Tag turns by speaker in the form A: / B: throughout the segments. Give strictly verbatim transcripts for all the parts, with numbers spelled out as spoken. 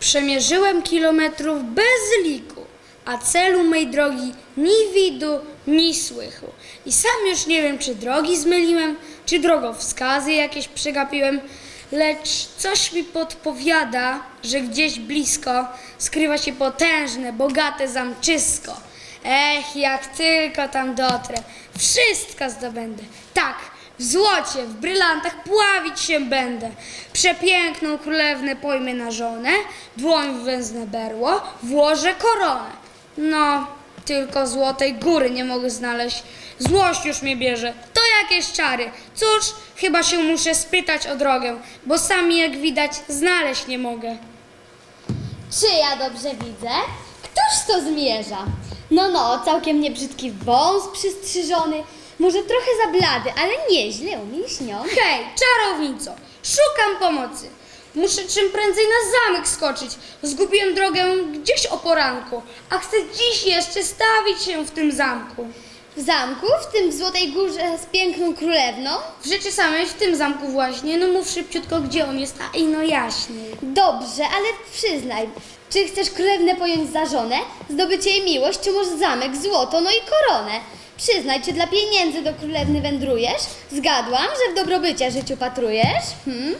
A: Przemierzyłem kilometrów bez liku, a celu mej drogi ni widu, ni słychu. I sam już nie wiem, czy drogi zmyliłem, czy drogowskazy jakieś przegapiłem, lecz coś mi podpowiada, że gdzieś blisko skrywa się potężne, bogate zamczysko. Ech, jak tylko tam dotrę, wszystko zdobędę. Tak, w złocie, w brylantach pławić się będę. Przepiękną królewnę pojmę na żonę, dłoń w węzne berło, włożę koronę. No, tylko Złotej Góry nie mogę znaleźć. Złość już mnie bierze, to jakieś czary. Cóż, chyba się muszę spytać o drogę, bo sami jak widać znaleźć nie mogę.
B: Czy ja dobrze widzę? Któż to zmierza? No, no, całkiem niebrzydki wąs przystrzyżony, może trochę za blady, ale nieźle umięśniony.
A: Hej, czarownico, szukam pomocy. Muszę czym prędzej na zamek skoczyć. Zgubiłem drogę gdzieś o poranku, a chcę dziś jeszcze stawić się w tym zamku.
B: W zamku? W tym w Złotej Górze z piękną królewną?
A: W rzeczy samej w tym zamku właśnie. No mów szybciutko, gdzie on jest, a ino jaśniej.
B: Dobrze, ale przyznaj, czy chcesz królewnę pojąć za żonę, zdobyć jej miłość, czy może zamek, złoto, no i koronę? Przyznaj, czy dla pieniędzy do królewny wędrujesz? Zgadłam, że w dobrobycie życiu patrujesz? Hmm?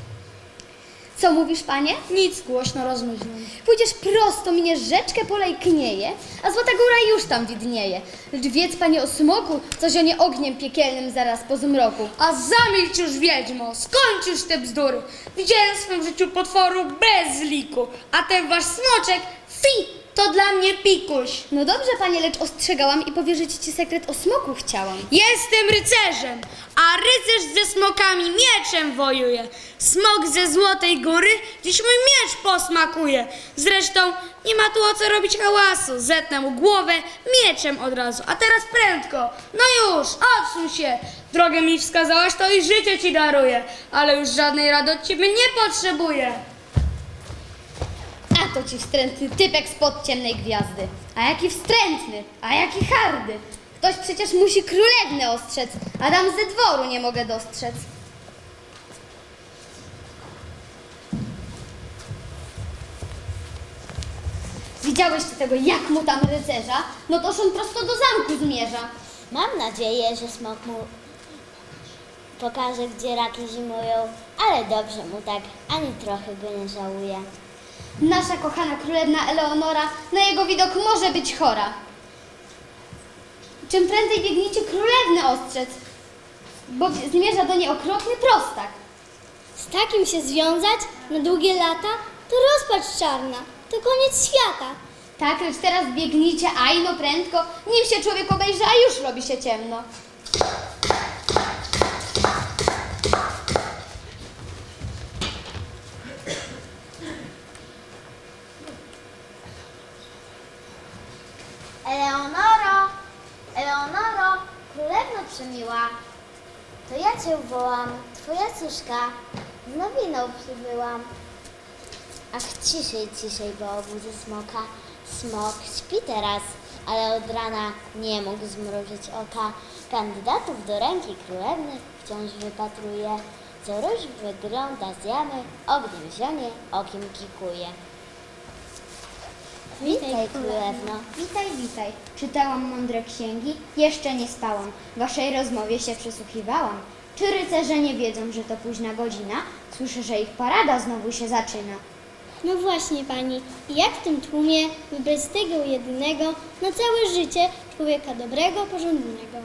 B: Co mówisz, panie?
A: Nic, głośno rozmyślam.
B: Pójdziesz prosto, miniesz rzeczkę, pola i knieje, a Złota Góra już tam widnieje. Lecz wiedz, panie, o smoku, co zionie ogniem piekielnym zaraz po zmroku.
A: A zamilcz już, wiedźmo, skończ już te bzdury. Widziałem w swym życiu potworu bez liku, a ten wasz smoczek, fi, to dla mnie pikuś.
B: No dobrze, panie, lecz ostrzegałam i powierzyć ci sekret o smoku chciałam.
A: Jestem rycerzem, a rycerz ze smokami mieczem wojuje. Smok ze Złotej Góry dziś mój miecz posmakuje. Zresztą nie ma tu o co robić hałasu. Zetnę mu głowę mieczem od razu. A teraz prędko. No już, odsuń się. Drogę mi wskazałaś, to i życie ci daruję. Ale już żadnej rady od ciebie nie potrzebuję.
B: A to ci wstrętny typek spod ciemnej gwiazdy. A jaki wstrętny, a jaki hardy. Ktoś przecież musi królewnę ostrzec, a dam ze dworu nie mogę dostrzec. Widziałeś ty tego, jak mu tam rycerza? No toż on prosto do zamku zmierza.
C: Mam nadzieję, że smok mu pokaże, gdzie raki zimują, ale dobrze mu tak, ani trochę go nie żałuje.
B: Nasza kochana królewna Eleonora na jego widok może być chora. Czym prędzej biegnijcie królewnę ostrzec, bo zmierza do niej okropny prostak.
C: Z takim się związać na długie lata to rozpacz czarna, to koniec świata.
B: Tak, lecz teraz biegnijcie, a ino prędko, nim się człowiek obejrzy, a już robi się ciemno.
C: Eleonoro, Eleonoro, królewno przemiła, to ja cię wołam, twoja cóżka, z nowiną przybyłam. Ach, ciszej, ciszej, bo obudzę smoka. Smok śpi teraz, ale od rana nie mógł zmrużyć oka. Kandydatów do ręki królewny wciąż wypatruje. Co róż wygląda z jamy, ogniem zionie, okiem kikuje. Witaj, królewno.
B: Witaj, witaj. Czytałam mądre księgi, jeszcze nie spałam. Waszej rozmowie się przysłuchiwałam. Czy rycerze nie wiedzą, że to późna godzina? Słyszę, że ich parada znowu się zaczyna.
D: No właśnie, pani. I jak w tym tłumie wybrać z tego jedynego na całe życie człowieka dobrego, porządnego?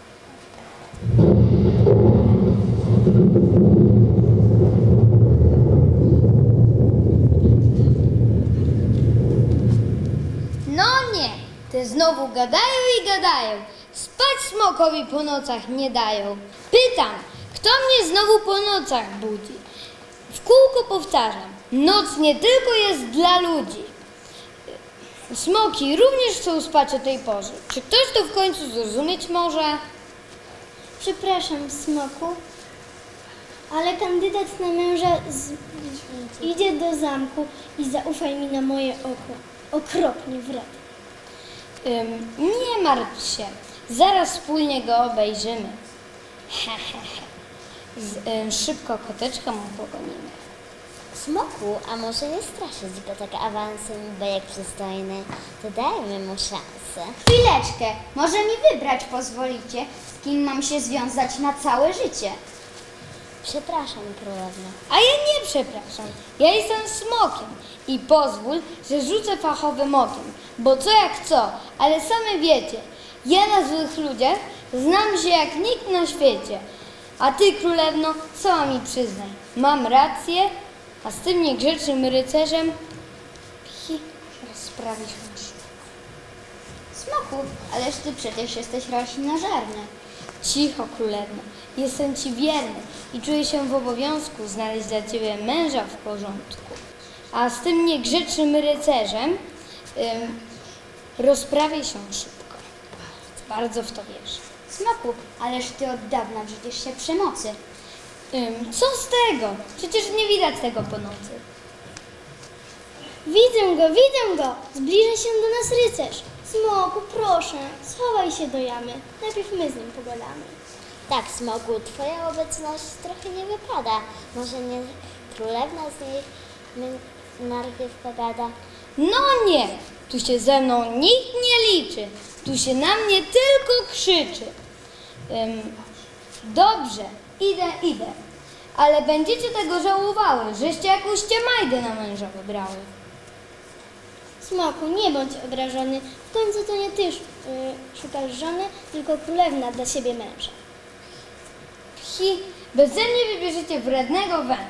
B: No nie, te znowu gadają i gadają. Spać smokowi po nocach nie dają. Pytam, kto mnie znowu po nocach budzi? W kółko powtarzam, noc nie tylko jest dla ludzi. Smoki również chcą spać o tej porze. Czy ktoś to w końcu zrozumieć może?
D: Przepraszam, smoku, ale kandydat na męża z... idzie do zamku i zaufaj mi na moje oko. Okropnie wredny.
B: Ym, nie martw się, zaraz wspólnie go obejrzymy. He, he, he. Z, ym, szybko koteczka mu pogonimy.
C: Smoku, a może nie straszyć go tak awansem, bo jak przystojny, to dajmy mu szansę.
B: Chwileczkę, może mi wybrać pozwolicie, z kim mam się związać na całe życie.
C: Przepraszam, królewno.
A: A ja nie przepraszam. Ja jestem smokiem i pozwól, że rzucę fachowym okiem, bo co jak co, ale same wiecie, ja na złych ludziach znam się jak nikt na świecie. A ty, królewno, sama mi przyznaj, mam rację, a z tym niegrzecznym rycerzem hi, rozprawić muszę.
B: Smoku, ależ ty przecież jesteś roślinożerny.
A: Cicho, królewno, jestem ci wierny i czuję się w obowiązku znaleźć dla ciebie męża w porządku. A z tym niegrzecznym rycerzem ym, rozprawię się szybko. Bardzo w to wierzę.
B: Smoku, ależ ty od dawna brzydzisz się przemocy.
A: Ym, co z tego? Przecież nie widać tego po nocy.
D: Widzę go, widzę go! Zbliża się do nas rycerz. Smoku, proszę, schowaj się do jamy. Najpierw my z nim pogadamy.
C: Tak, Smoku, twoja obecność trochę nie wypada. Może nie królewna z niej my najpierw pogada?
A: No nie, tu się ze mną nikt nie liczy. Tu się na mnie tylko krzyczy. Ym, dobrze, idę, idę. Ale będziecie tego żałowały, żeście jakąś ciemajdę na męża wybrały.
D: Smoku, nie bądź obrażony. W końcu to nie ty sz- y, szukasz żony, tylko królewna dla siebie męża.
A: Pchi, beze mnie wybierzecie wrednego węża.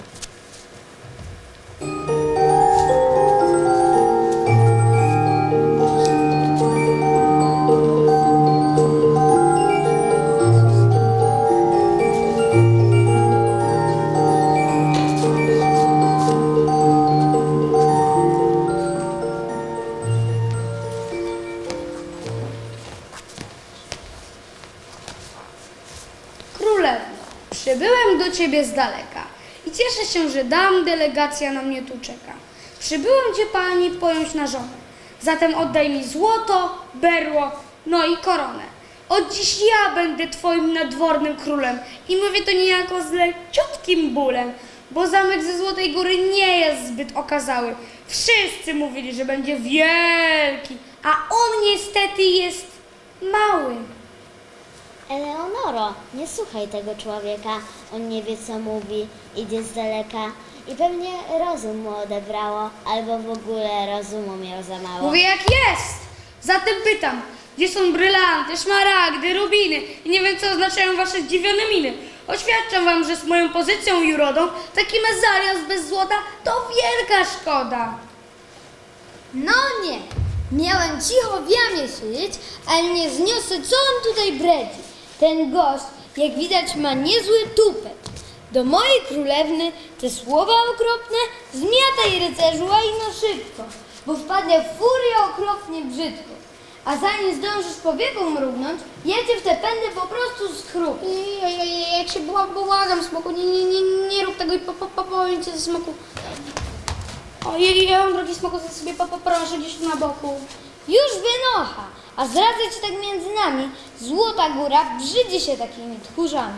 E: Królewno, przybyłem do ciebie z daleka i cieszę się, że dam delegacja na mnie tu czeka. Przybyłem cię, pani, pojąć na żonę. Zatem oddaj mi złoto, berło, no i koronę. Od dziś ja będę twoim nadwornym królem i mówię to niejako z leciutkim bólem, bo zamek ze Złotej Góry nie jest zbyt okazały. Wszyscy mówili, że będzie wielki, a on niestety jest mały.
C: Eleonoro, nie słuchaj tego człowieka. On nie wie, co mówi, idzie z daleka i pewnie rozum mu odebrało, albo w ogóle rozumu miał za mało.
E: Mówię jak jest. Zatem pytam, gdzie są brylanty, szmaragdy, rubiny i nie wiem, co oznaczają wasze zdziwione miny. Oświadczam wam, że z moją pozycją i urodą taki mezalians bez złota to wielka szkoda.
A: No nie, miałem cicho w jamie siedzieć, ale nie zniosę, co on tutaj bredzi. Ten gość, jak widać, ma niezły tupet. Do mojej królewny te słowa okropne zmiataj, rycerzu, a ino szybko, bo wpadnie w furię okropnie brzydko. A zanim zdążysz powieką mrugnąć, ja cię w te pędy po prostu skrupię.
E: Jak się błagam, smoku, nie, nie, nie, nie rób tego i po, po, po, powiem cię, smoku. Ojej, ja mam drogi smoku, sobie poproszę gdzieś tu na boku.
A: Już wynocha, a zdradzę ci tak między nami, Złota Góra brzydzi się takimi tchórzami.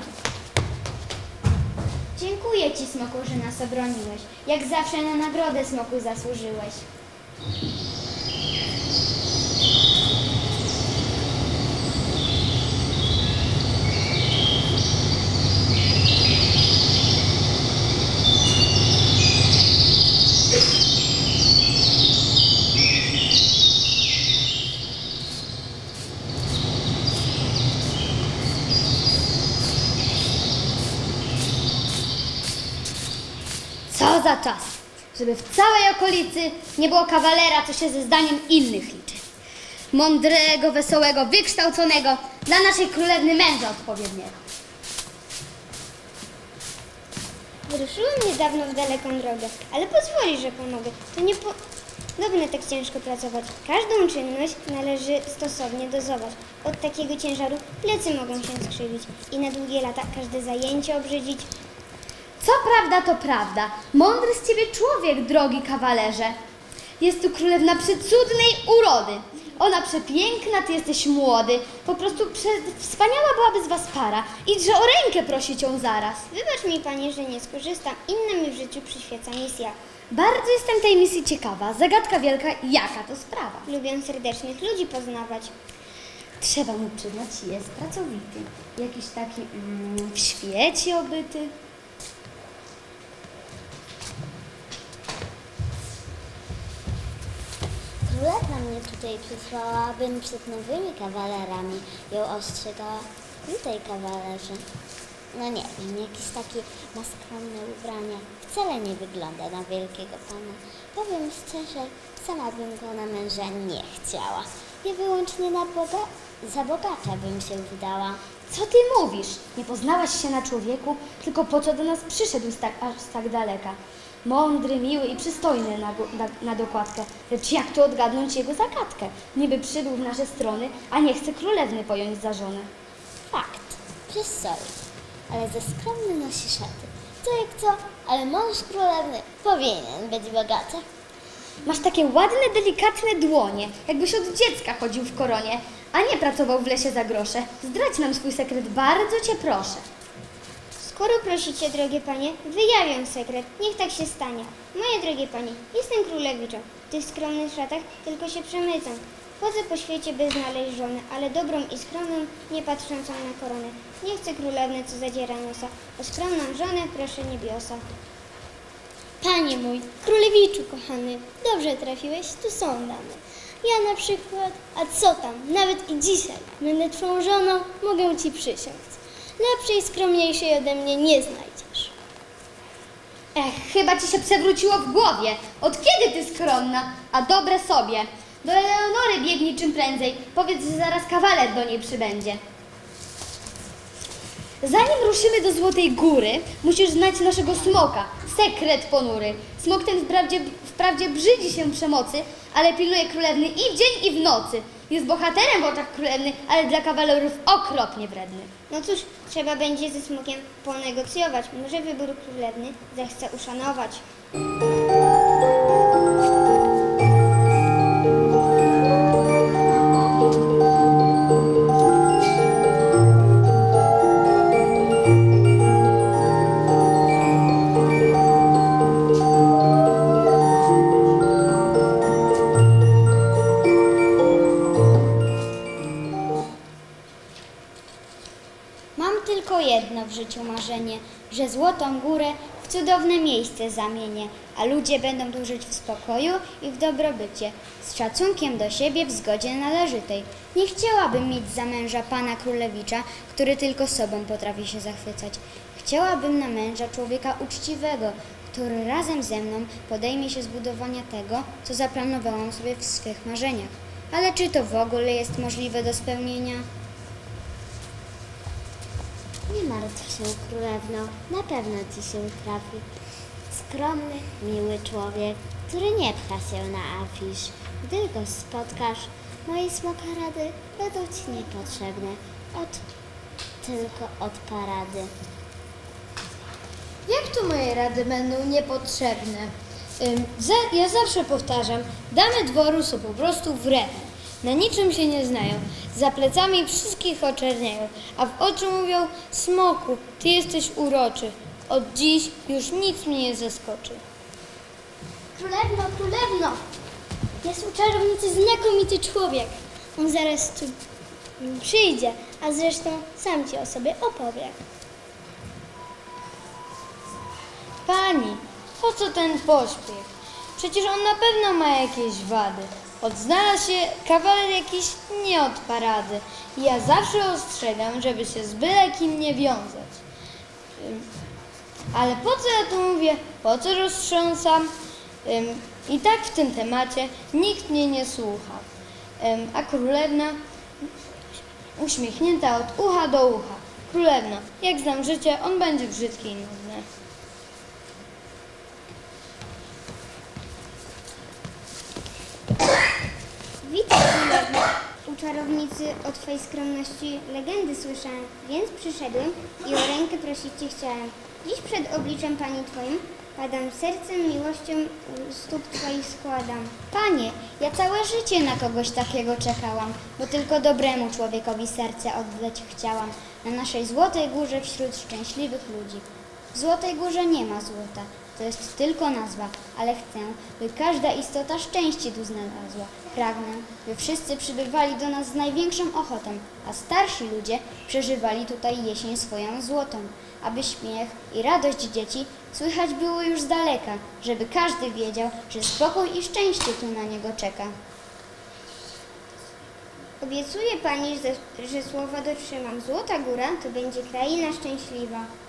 B: Dziękuję ci, Smoku, że nas obroniłeś. Jak zawsze na nagrodę, Smoku, zasłużyłeś. Co za czas, żeby w całej okolicy nie było kawalera, co się ze zdaniem innych liczy. Mądrego, wesołego, wykształconego, dla naszej królewny męża odpowiedniego.
D: Wyruszyłam niedawno w daleką drogę, ale pozwoli, że pomogę. To nie po... Dobrze tak ciężko pracować. Każdą czynność należy stosownie dozować. Od takiego ciężaru plecy mogą się skrzywić i na długie lata każde zajęcie obrzydzić.
B: Co prawda, to prawda. Mądry z ciebie człowiek, drogi kawalerze. Jest tu królewna przycudnej urody. ona przepiękna, ty jesteś młody. Po prostu prze... wspaniała byłaby z was para. I że o rękę prosić ją zaraz.
D: Wybacz mi, pani, że nie skorzystam. Inna mi w życiu przyświeca misja.
B: Bardzo jestem tej misji ciekawa. Zagadka wielka, jaka to sprawa.
D: Lubię serdecznych ludzi poznawać.
B: Trzeba mu przyznać, jest pracowity. Jakiś taki mm, w świecie obyty.
C: Królewna mnie tutaj przysłała, bym przed nowymi kawalerami ją ostrzegała. Witaj, kawalerze. No nie wiem, jakiś taki ma skromne ubrania. Wcale nie wygląda na wielkiego pana. Powiem szczerze, sama bym go na męża nie chciała. Nie wyłącznie na Boga, za bogacza bym się wydała.
B: Co ty mówisz? Nie poznałaś się na człowieku, tylko po co do nas przyszedł z tak, aż z tak daleka? Mądry, miły i przystojny na, go- na, na dokładkę. Lecz jak tu odgadnąć jego zagadkę? Niby przybył w nasze strony, a nie chce królewny pojąć za żonę.
C: Fakt, przystojny, ale ze skromny nosi szaty. Co jak co, ale mąż królewny powinien być bogaty.
B: Masz takie ładne, delikatne dłonie, jakbyś od dziecka chodził w koronie, a nie pracował w lesie za grosze. Zdradź nam swój sekret, bardzo cię proszę.
D: Skoro prosicie, drogie panie, wyjawiam sekret. Niech tak się stanie. Moje drogie panie, jestem królewiczą. W tych skromnych szatach tylko się przemycam. Chodzę po świecie, by znaleźć żonę, ale dobrą i skromną, nie patrzącą na koronę. Nie chcę królewny, co zadziera nosa. O skromną żonę proszę niebiosa. Panie mój, królewiczu kochany, dobrze trafiłeś, tu są damy. Ja na przykład, a co tam, nawet i dzisiaj będę twą żoną, mogę ci przysiąc. Lepszej, skromniejszej ode mnie nie znajdziesz.
B: Ech, chyba ci się przewróciło w głowie. Od kiedy ty skromna, a dobre sobie? Do Eleonory biegnij czym prędzej. Powiedz, że zaraz kawaler do niej przybędzie. Zanim ruszymy do Złotej Góry, musisz znać naszego smoka. Sekret ponury. Smok ten wprawdzie, wprawdzie brzydzi się przemocy, ale pilnuje królewny i w dzień, i w nocy. Jest bohaterem w oczach królewny, ale dla kawalerów okropnie wredny.
D: No cóż, trzeba będzie ze smokiem ponegocjować. Może wybór królewny zechce uszanować.
F: Mam tylko jedno w życiu marzenie, że Złotą Górę w cudowne miejsce zamienię, a ludzie będą tu żyć w spokoju i w dobrobycie, z szacunkiem do siebie w zgodzie należytej. Nie chciałabym mieć za męża pana królewicza, który tylko sobą potrafi się zachwycać. Chciałabym na męża człowieka uczciwego, który razem ze mną podejmie się zbudowania tego, co zaplanowałam sobie w swych marzeniach. Ale czy to w ogóle jest możliwe do spełnienia?
C: Nie martw się, królewno, na pewno ci się trafi. Skromny, miły człowiek, który nie pcha się na afisz. Gdy go spotkasz, moje smokarady będą ci niepotrzebne. Od, tylko od parady.
G: Jak to moje rady będą niepotrzebne? Ym, za, ja zawsze powtarzam, damy dworu są po prostu wredne. Na niczym się nie znają, za plecami wszystkich oczerniają, a w oczy mówią: smoku, ty jesteś uroczy, od dziś już nic mnie nie zaskoczy.
D: Królewno, królewno! Jest u czarownicy znakomity człowiek. On zaraz tu przyjdzie, a zresztą sam ci o sobie opowie.
G: Pani, po co ten pośpiech? Przecież on na pewno ma jakieś wady. Odznalazł się kawaler jakiś nie od parady. I ja zawsze ostrzegam, żeby się z byle kim nie wiązać. Ym, Ale po co ja tu mówię? Po co roztrząsam? Ym, I tak w tym temacie nikt mnie nie słucha. Ym, A królewna uśmiechnięta od ucha do ucha. Królewna, jak znam życie, on będzie brzydki i nudny.
D: Witaj, królewno. U czarownicy o twojej skromności legendy słyszałem, więc przyszedłem i o rękę prosić cię chciałem. Dziś przed obliczem pani twoim Padam sercem, miłością u stóp Twoich składam.
F: Panie, ja całe życie na kogoś takiego czekałam, bo tylko dobremu człowiekowi serce oddać chciałam. Na naszej Złotej Górze wśród szczęśliwych ludzi. W Złotej Górze nie ma złota, to jest tylko nazwa, ale chcę, by każda istota szczęście tu znalazła. Pragnę, by wszyscy przybywali do nas z największą ochotą, a starsi ludzie przeżywali tutaj jesień swoją złotą, aby śmiech i radość dzieci słychać było już z daleka, żeby każdy wiedział, że spokój i szczęście tu na niego czeka.
D: Obiecuję Pani, że, że słowa dotrzymam. Złota Góra to będzie kraina szczęśliwa.